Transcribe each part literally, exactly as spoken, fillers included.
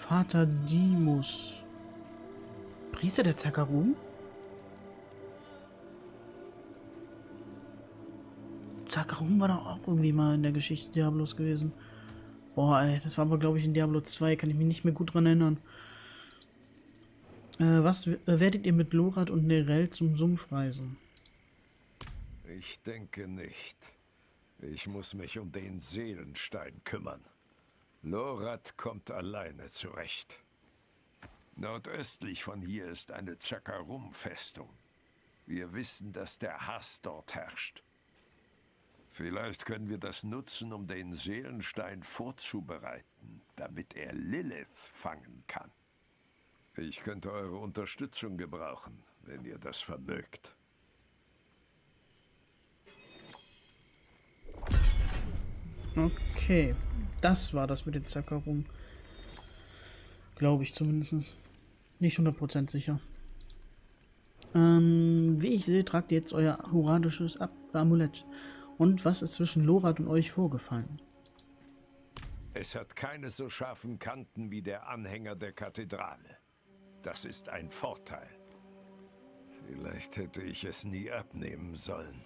Vater Dimus. Priester der Zakarum? Zakarum war doch auch irgendwie mal in der Geschichte Diablos gewesen. Boah, ey, das war aber, glaube ich, in Diablo zwei. Kann ich mich nicht mehr gut dran erinnern. Äh, was äh, werdet ihr mit Lorath und Nerel zum Sumpf reisen? Ich denke nicht. Ich muss mich um den Seelenstein kümmern. Lorath kommt alleine zurecht. Nordöstlich von hier ist eine Zakarum-Festung. Wir wissen, dass der Hass dort herrscht. Vielleicht können wir das nutzen, um den Seelenstein vorzubereiten, damit er Lilith fangen kann. Ich könnte eure Unterstützung gebrauchen, wenn ihr das vermögt. Okay, das war das mit dem Zakarum. Glaube ich zumindest. Nicht hundert Prozent sicher. Ähm, wie ich sehe, tragt ihr jetzt euer horadisches Ab Amulett. Und was ist zwischen Lorath und euch vorgefallen? Es hat keine so scharfen Kanten wie der Anhänger der Kathedrale. Das ist ein Vorteil. Vielleicht hätte ich es nie abnehmen sollen.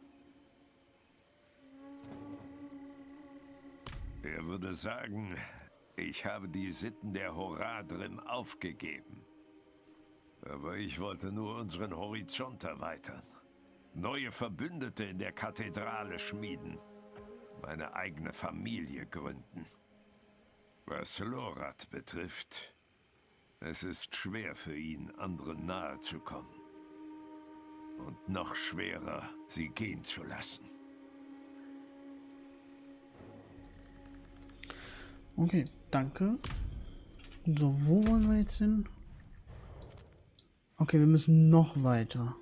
Er würde sagen, ich habe die Sitten der Horadrim aufgegeben. Aber ich wollte nur unseren Horizont erweitern. Neue Verbündete in der Kathedrale schmieden. Meine eigene Familie gründen. Was Lorath betrifft, es ist schwer für ihn, anderen nahe zu kommen. Und noch schwerer, sie gehen zu lassen. Okay, danke. So, wo wollen wir jetzt hin? Okay, wir müssen noch weiter.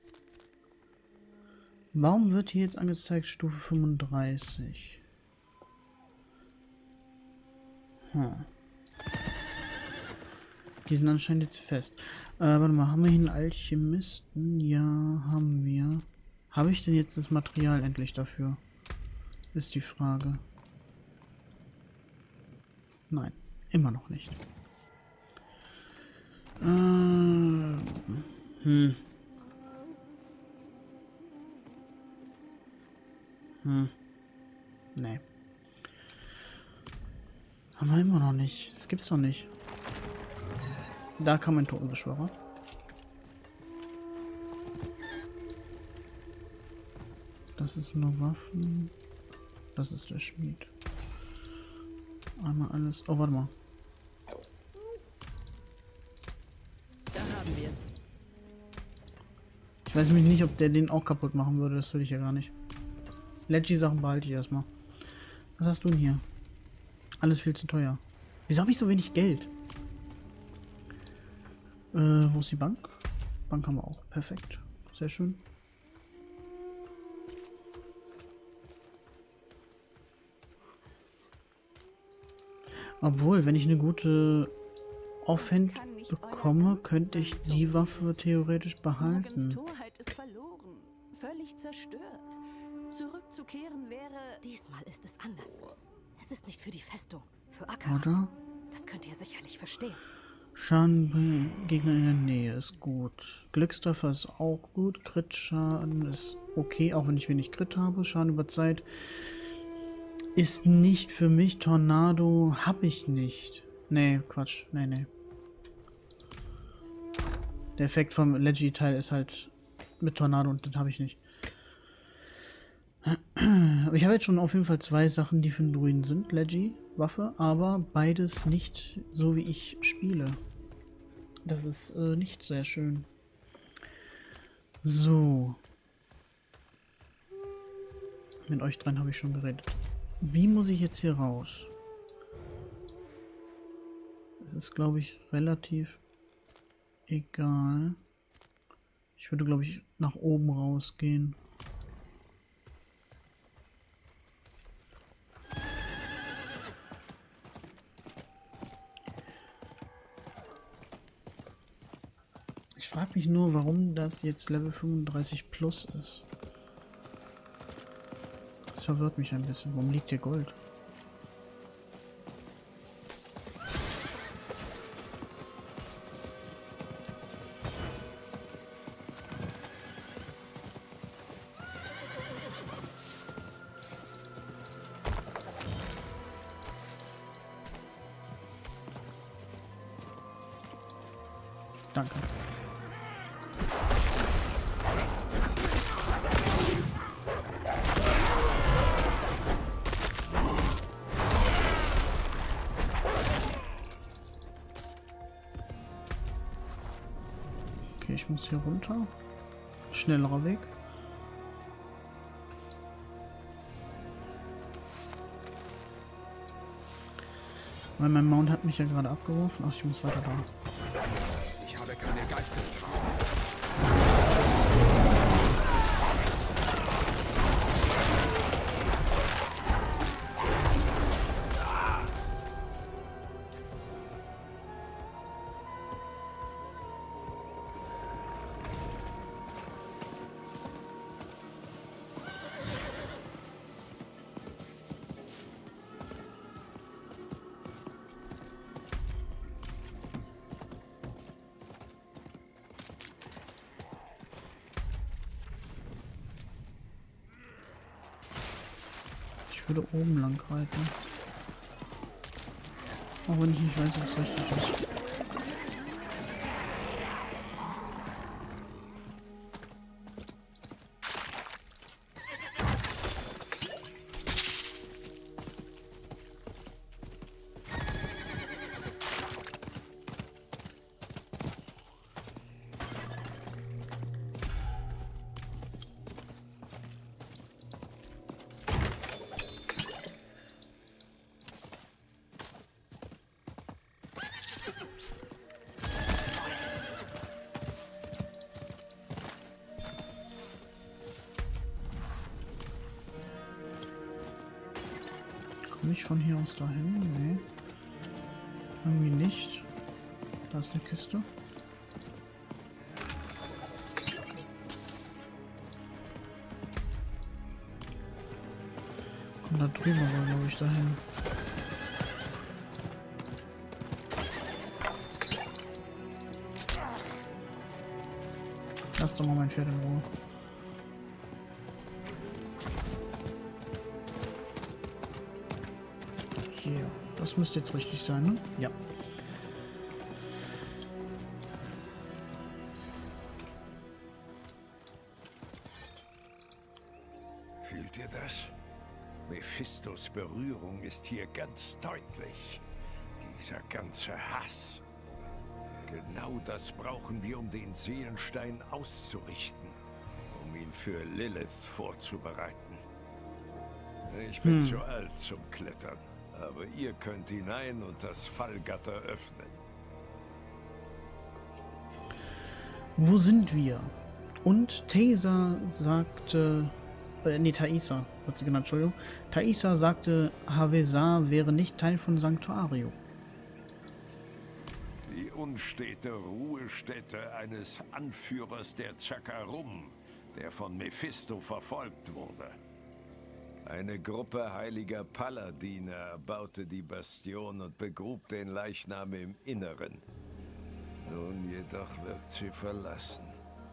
Warum wird hier jetzt angezeigt Stufe fünfunddreißig? Hm. Die sind anscheinend jetzt fest. Äh, warte mal, haben wir hier einen Alchemisten? Ja, haben wir. Habe ich denn jetzt das Material endlich dafür? Ist die Frage. Nein, immer noch nicht. Äh, hm. Hm. Nee. Haben wir immer noch nicht. Das gibt's doch nicht. Da kam ein Totenbeschwörer. Das ist nur Waffen. Das ist der Schmied. Einmal alles. Oh, warte mal. Da haben wir es. Ich weiß nämlich nicht, ob der den auch kaputt machen würde. Das will ich ja gar nicht. Leggy-Sachen behalte ich erstmal. Was hast du denn hier? Alles viel zu teuer. Wieso habe ich so wenig Geld? Äh, wo ist die Bank? Bank haben wir auch. Perfekt. Sehr schön. Obwohl, wenn ich eine gute Offhand bekomme, könnte ich die Waffe theoretisch behalten. Morgens Torheit ist verloren. Völlig zerstört. Zurückzukehren wäre... Diesmal ist es anders. Es ist nicht für die Festung, für Acker. Oder? Das könnt ihr sicherlich verstehen. Schaden bei Gegner in der Nähe ist gut. Glückstreffer ist auch gut. Crit-Schaden ist okay, auch wenn ich wenig Crit habe. Schaden über Zeit ist nicht für mich. Tornado habe ich nicht. Nee, Quatsch. Nee, nee. Der Effekt vom Leggy-Teil ist halt mit Tornado und den habe ich nicht. Aber ich habe jetzt schon auf jeden Fall zwei Sachen, die für den Druiden sind. Leggy, Waffe, aber beides nicht so, wie ich spiele. Das ist äh, nicht sehr schön. So. Mit euch dreien habe ich schon geredet. Wie muss ich jetzt hier raus? Es ist, glaube ich, relativ egal. Ich würde, glaube ich, nach oben rausgehen. Ich frage mich nur, warum das jetzt Level fünfunddreißig plus ist. Das verwirrt mich ein bisschen. Warum liegt hier Gold? Danke. Okay, ich muss hier runter. Schnellerer Weg. Weil mein Mount hat mich ja gerade abgeworfen. Ach, ich muss weiter da. Ich habe keine Geisteskraft. Ich würde oben lang reiten. Auch wenn ich nicht weiß, ob es richtig ist. Komme ich von hier aus dahin? Nee. Irgendwie nicht. Da ist eine Kiste. Komm, da drüben aber, glaube ich, dahin. Lass doch mal mein Pferd in Ruhe. Hier. Das müsste jetzt richtig sein, ne? Ja. Fühlt ihr das? Mephistos Berührung ist hier ganz deutlich. Dieser ganze Hass. Genau das brauchen wir, um den Seelenstein auszurichten. Um ihn für Lilith vorzubereiten. Ich bin Hm. zu alt zum Klettern. Aber ihr könnt hinein und das Fallgatter öffnen. Wo sind wir? Und Thaisa sagte... Äh, nee, Thaisa wird sie genannt, Entschuldigung. Thaisa sagte, Havesa wäre nicht Teil von Sanctuario. Die unstete Ruhestätte eines Anführers der Chakarum, der von Mephisto verfolgt wurde. Eine Gruppe heiliger Paladine erbaute die Bastion und begrub den Leichnam im Inneren. Nun jedoch wirkt sie verlassen.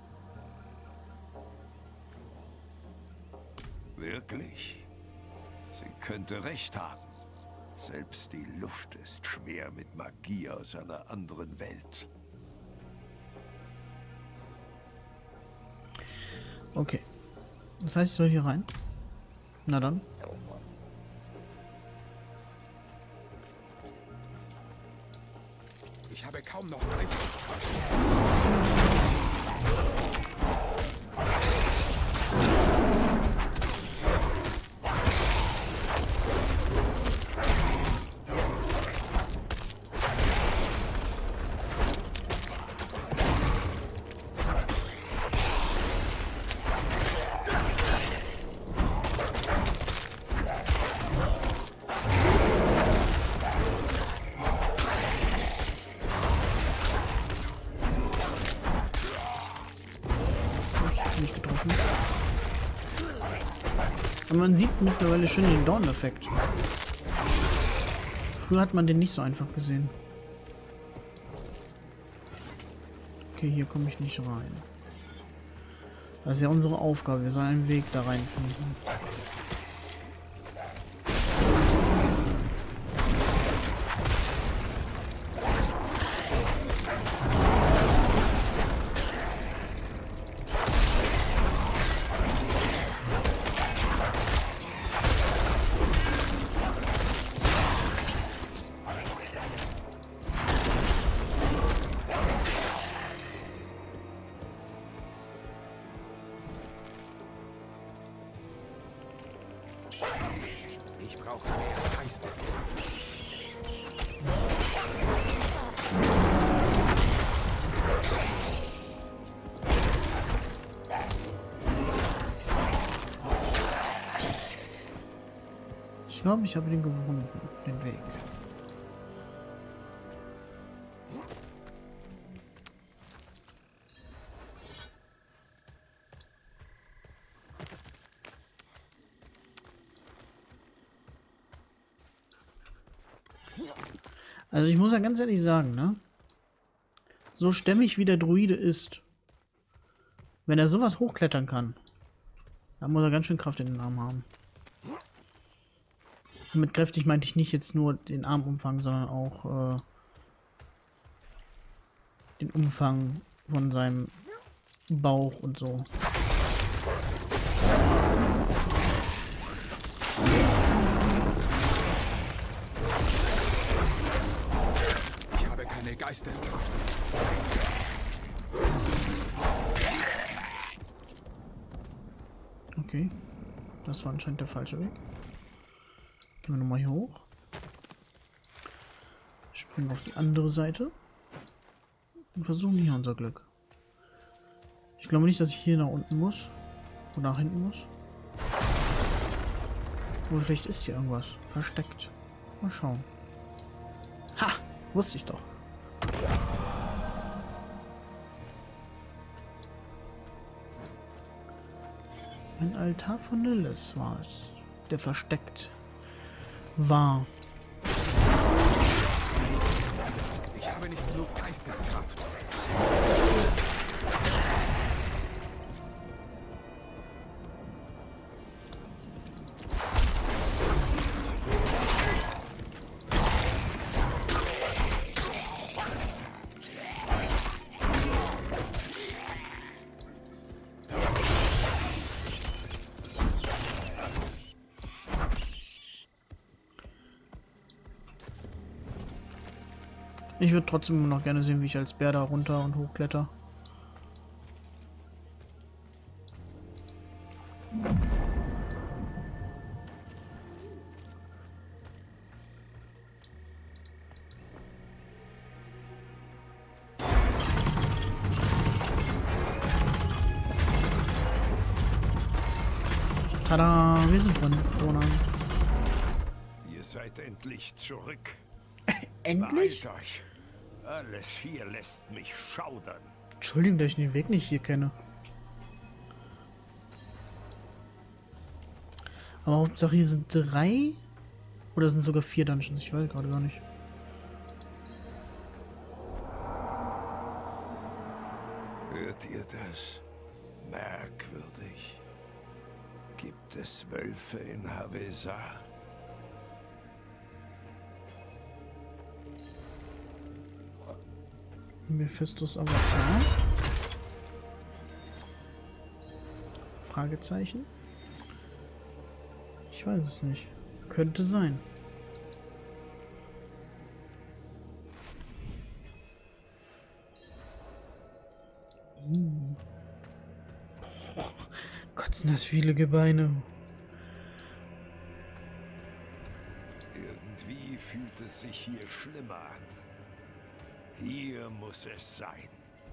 Wirklich? Sie könnte recht haben. Selbst die Luft ist schwer mit Magie aus einer anderen Welt. Okay. Das heißt, ich soll hier rein? Na dann. Ich habe kaum noch Geisteskraft. Nicht getroffen. Aber man sieht mittlerweile schon den Dawn-Effekt. Früher hat man den nicht so einfach gesehen. Okay, hier komme ich nicht rein. Das ist ja unsere Aufgabe. Wir sollen einen Weg da rein finden. Geisteskraft. Ich glaube, ich habe den gefunden, den Weg. Also ich muss ja ganz ehrlich sagen, ne? So stämmig wie der Druide ist, wenn er sowas hochklettern kann, dann muss er ganz schön Kraft in den Arm haben. Und mit kräftig meinte ich nicht jetzt nur den Armumfang, sondern auch äh, den Umfang von seinem Bauch und so. Ich habe keine Geisteskraft. Okay, das war anscheinend der falsche Weg. Gehen wir nochmal hier hoch. Springen auf die andere Seite. Und versuchen hier unser Glück. Ich glaube nicht, dass ich hier nach unten muss. Oder nach hinten muss. Oder vielleicht ist hier irgendwas versteckt. Mal schauen. Ha! Wusste ich doch. Ein Altar von Lilith war es, der versteckt war. Ich habe nicht genug Geisteskraft. Ich würde trotzdem immer noch gerne sehen, wie ich als Bär da runter und hochkletter. Tada, wir sind drin, Ronan. Ihr seid endlich zurück. Endlich? Beeilt euch. Alles hier lässt mich schaudern. Entschuldigung, dass ich den Weg nicht hier kenne. Aber Hauptsache hier sind drei oder sind sogar vier Dungeons. Ich weiß gerade gar nicht. Hört ihr das? Merkwürdig. Gibt es Wölfe in Havesa? Mephistos Avatar? Fragezeichen? Ich weiß es nicht. Könnte sein. Uh. Boah, Gott, sind das viele Gebeine. Irgendwie fühlt es sich hier schlimmer an. Hier muss es sein.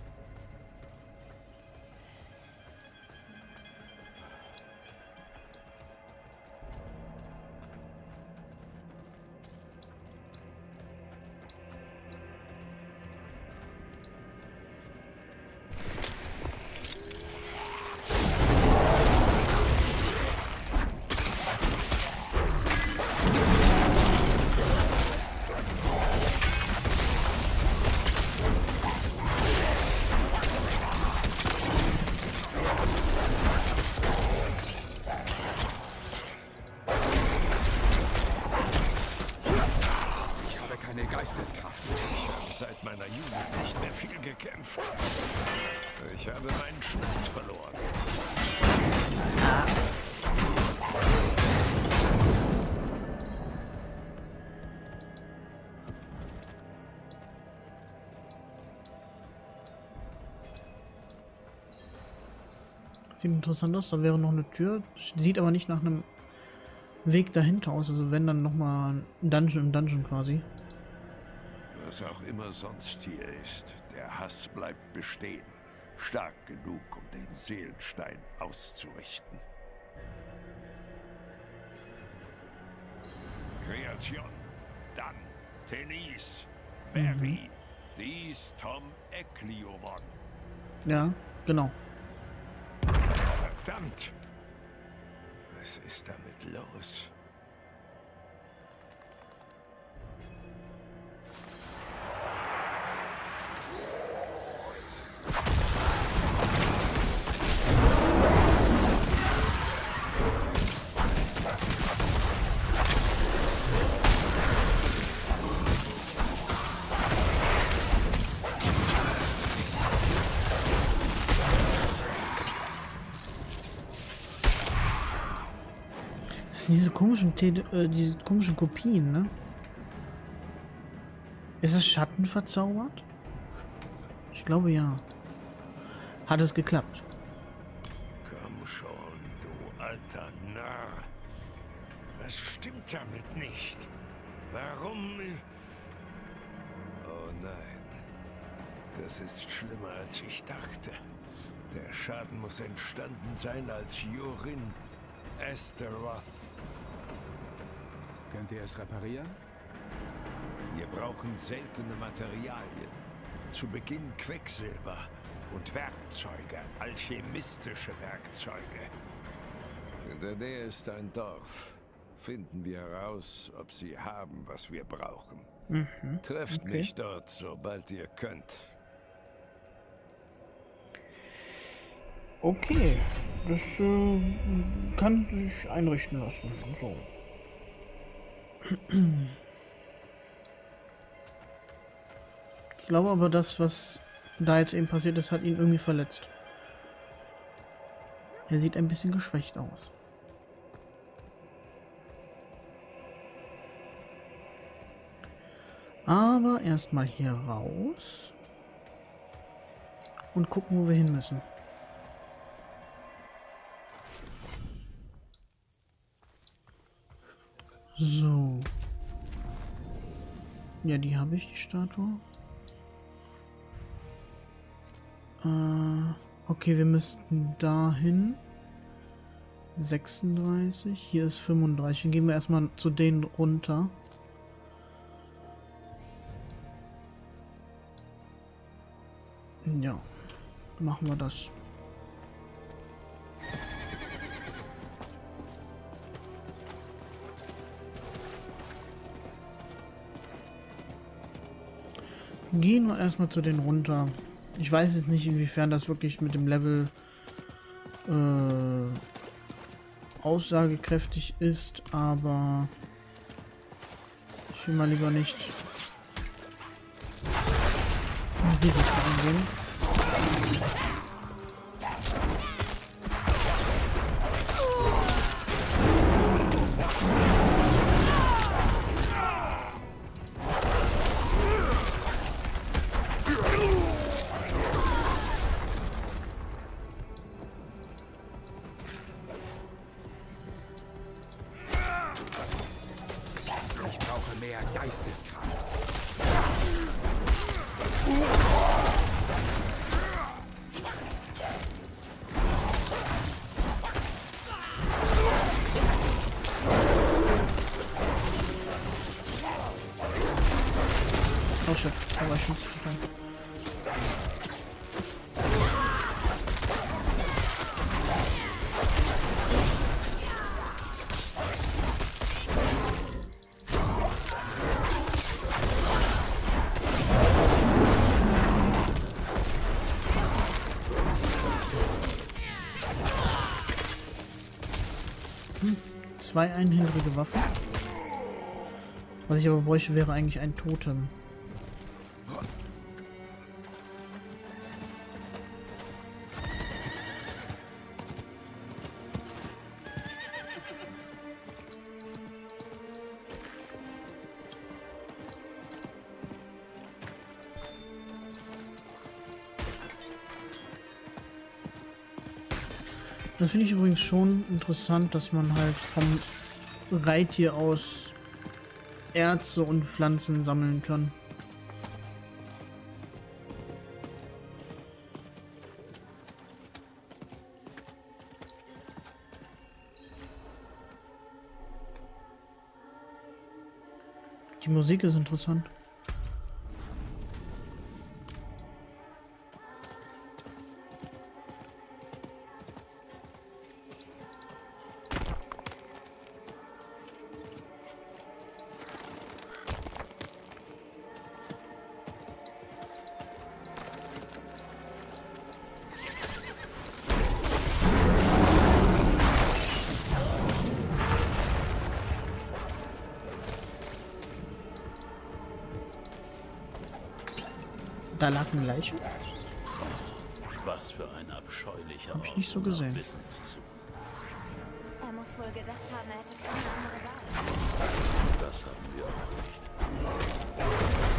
Geisteskraft. Ich habe seit meiner Jugend nicht mehr viel gekämpft. Ich habe meinen Schwert verloren. Sieht interessant aus, da wäre noch eine Tür. Sieht aber nicht nach einem Weg dahinter aus. Also wenn dann nochmal ein Dungeon im Dungeon quasi. Was auch immer sonst hier ist, der Hass bleibt bestehen. Stark genug, um den Seelenstein auszurichten. Kreation. Dann Tenis. Barry. Dies Tom Ekliomon. Ja, genau. Verdammt! Was ist damit los? Das sind diese komischen, Tele äh, diese komischen Kopien, ne? Ist das Schatten verzaubert? Ich glaube ja. Hat es geklappt? Komm schon, du alter Narr. Was stimmt damit nicht? Warum? Oh nein. Das ist schlimmer, als ich dachte. Der Schaden muss entstanden sein, als Jorin Astaroth. Könnt ihr es reparieren? Wir brauchen seltene Materialien. Zu Beginn Quecksilber und Werkzeuge, alchemistische Werkzeuge. In der Nähe ist ein Dorf. Finden wir heraus, ob sie haben, was wir brauchen. Mhm. Trefft Okay. mich dort, sobald ihr könnt. Okay, das äh, kann sich einrichten lassen. So. Ich glaube aber, das, was da jetzt eben passiert ist, hat ihn irgendwie verletzt. Er sieht ein bisschen geschwächt aus. Aber erstmal hier raus und gucken, wo wir hin müssen. So. Ja, die habe ich, die Statue. Äh, okay, wir müssten dahin. sechsunddreißig. Hier ist fünfunddreißig. Dann gehen wir erstmal zu denen runter. Ja, machen wir das. Gehen wir erstmal zu denen runter. Ich weiß jetzt nicht, inwiefern das wirklich mit dem Level äh, aussagekräftig ist, aber ich will mal lieber nicht Risiko eingehen. Ich brauche mehr Geisteskraft. Oh shit, da war ich schon zu viel. Hm, zwei einhändige Waffen. Was ich aber bräuchte, wäre eigentlich ein Totem. Das finde ich übrigens schon interessant, dass man halt vom Reittier aus Erze und Pflanzen sammeln kann. Die Musik ist interessant. Da lag eine Leiche. Was für ein abscheulicher Hab ich nicht so gesehen. Wissen zu suchen. Er muss wohl gedacht haben, er hätte keine andere Wahl. Das haben wir auch nicht.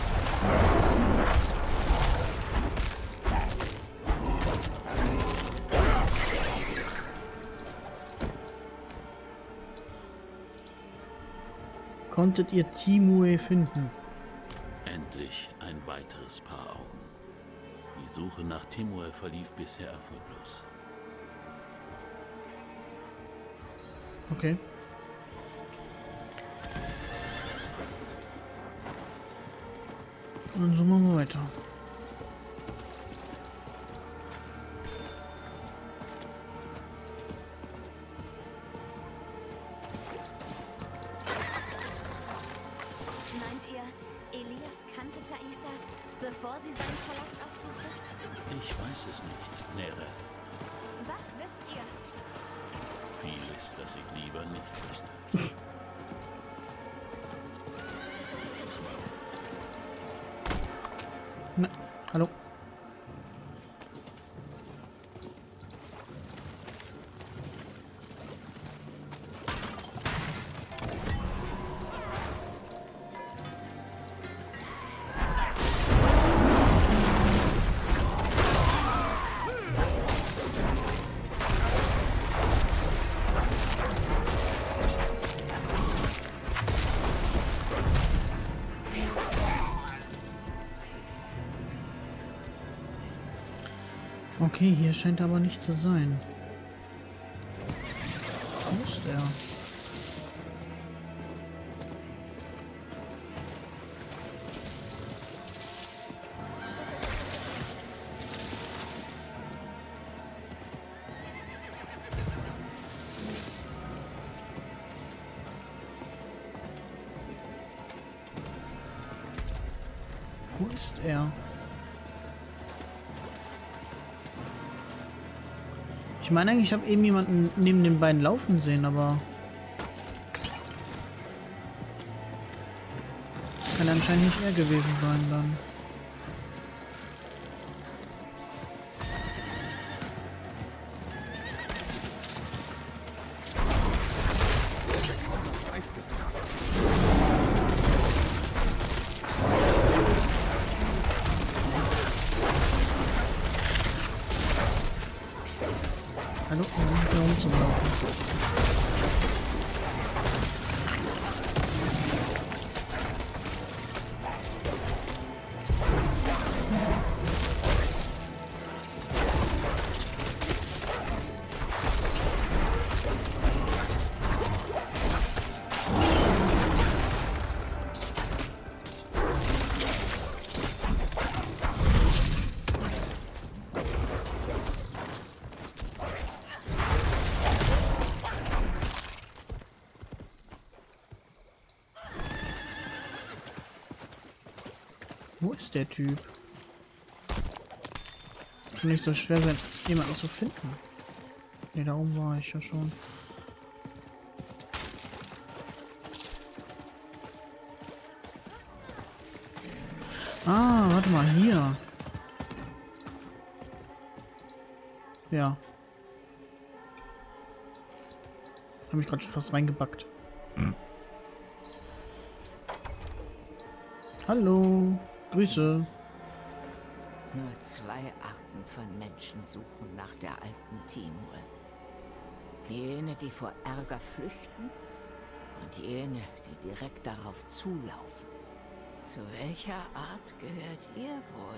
Konntet ihr Timue finden? Endlich ein weiteres Paar Augen. Die Suche nach Timur verlief bisher erfolglos. Okay. Dann suchen wir mal weiter. Meint ihr, Elias kannte Thaisa, bevor sie seinen Palast aufsuchte? Ich weiß es nicht, Nere. Was wisst ihr? Vieles, das ich lieber nicht wüsste. Na, hallo. Okay, hier scheint aber nicht zu sein. Wo ist er? Wo ist er? Ich meine eigentlich, ich habe eben jemanden neben den beiden laufen sehen, aber kann anscheinend nicht er gewesen sein dann. Geisteskraft. Hallo, um hier rumzulaufen. Wo ist der Typ? Kann nicht so schwer sein, jemanden zu finden. Ne, da oben war ich ja schon. Ah, warte mal, hier. Ja. Habe mich gerade schon fast reingebackt. Hallo. Grüße. Nur zwei Arten von Menschen suchen nach der alten Timur. Jene, die vor Ärger flüchten, und jene, die direkt darauf zulaufen. Zu welcher Art gehört ihr wohl?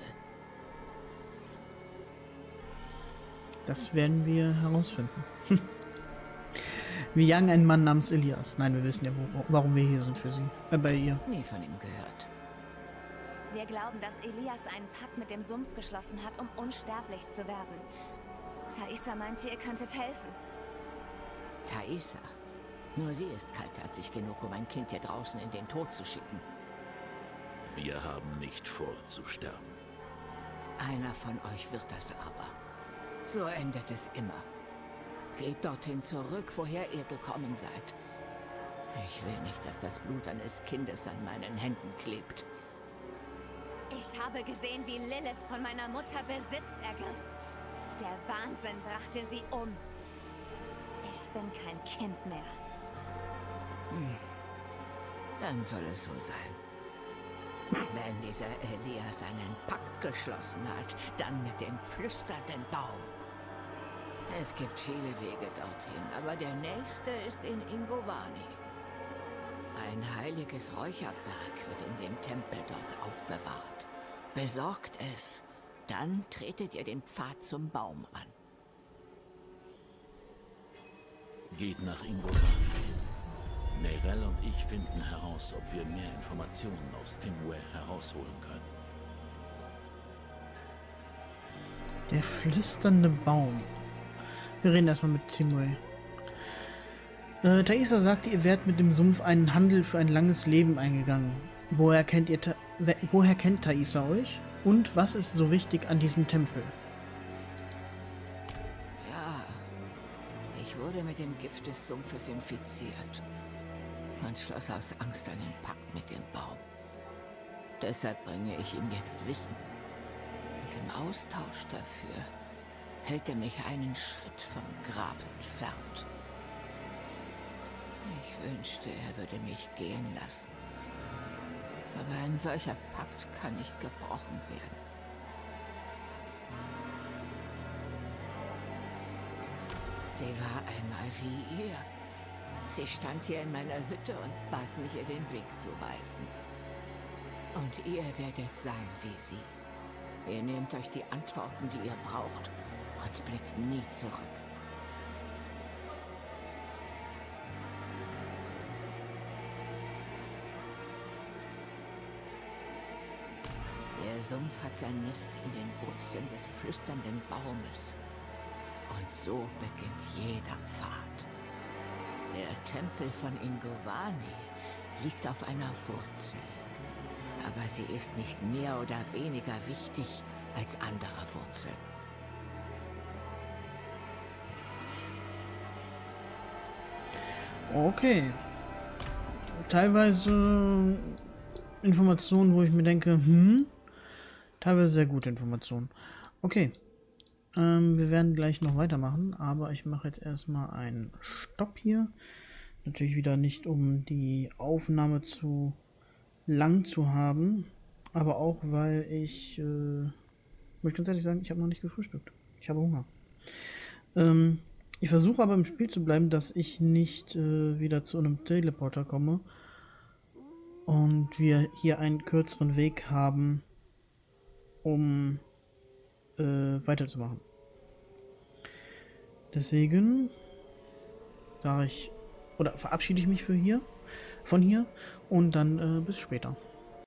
Das werden wir herausfinden. Wir jagen einen Mann namens Elias. Nein, wir wissen ja, wo, warum wir hier sind für sie. Äh, bei ihr. Nie von ihm gehört. Wir glauben, dass Elias einen Pakt mit dem Sumpf geschlossen hat, um unsterblich zu werden. Thaisa meinte, ihr könntet helfen. Thaisa? Nur sie ist kaltherzig genug, um ein Kind hier draußen in den Tod zu schicken. Wir haben nicht vor, zu sterben. Einer von euch wird das aber. So endet es immer. Geht dorthin zurück, woher ihr gekommen seid. Ich will nicht, dass das Blut eines Kindes an meinen Händen klebt. Ich habe gesehen, wie Lilith von meiner Mutter Besitz ergriff. Der Wahnsinn brachte sie um. Ich bin kein Kind mehr. Hm. Dann soll es so sein. Wenn dieser Elias einen Pakt geschlossen hat, dann mit dem flüsternden Baum. Es gibt viele Wege dorthin, aber der nächste ist in Ingovani. Ein heiliges Räucherwerk wird in dem Tempel dort aufbewahrt. Besorgt es, dann tretet ihr den Pfad zum Baum an. Geht nach Ingovani. Neyrelle und ich finden heraus, ob wir mehr Informationen aus Timwë herausholen können. Der flüsternde Baum. Wir reden erstmal mit Timwë. Äh, Thaisa sagte, ihr wärt mit dem Sumpf einen Handel für ein langes Leben eingegangen. Woher kennt ihr, woher kennt Thaisa euch? Und was ist so wichtig an diesem Tempel? Ja, ich wurde mit dem Gift des Sumpfes infiziert und schloss aus Angst einen Pakt mit dem Baum. Deshalb bringe ich ihm jetzt Wissen. Und im Austausch dafür hält er mich einen Schritt vom Grab entfernt. Ich wünschte, er würde mich gehen lassen. Aber ein solcher Pakt kann nicht gebrochen werden. Sie war einmal wie ihr. Sie stand hier in meiner Hütte und bat mich, ihr den Weg zu weisen. Und ihr werdet sein wie sie. Ihr nehmt euch die Antworten, die ihr braucht, und blickt nie zurück. Der Sumpf hat sein Nest in den Wurzeln des flüsternden Baumes. Und so beginnt jeder Pfad. Der Tempel von Ingovani liegt auf einer Wurzel. Aber sie ist nicht mehr oder weniger wichtig als andere Wurzeln. Okay. Teilweise Informationen, wo ich mir denke, hm, teilweise sehr gute Informationen. Okay. Ähm, wir werden gleich noch weitermachen, aber ich mache jetzt erstmal einen Stopp hier. Natürlich wieder nicht, um die Aufnahme zu lang zu haben, aber auch, weil ich, äh, muss ich ganz ehrlich sagen, ich habe noch nicht gefrühstückt. Ich habe Hunger. Ähm, ich versuche aber im Spiel zu bleiben, dass ich nicht äh, wieder zu einem Teleporter komme und wir hier einen kürzeren Weg haben, um äh, weiterzumachen. Deswegen sage ich, oder verabschiede ich mich für hier, von hier und dann äh, bis später.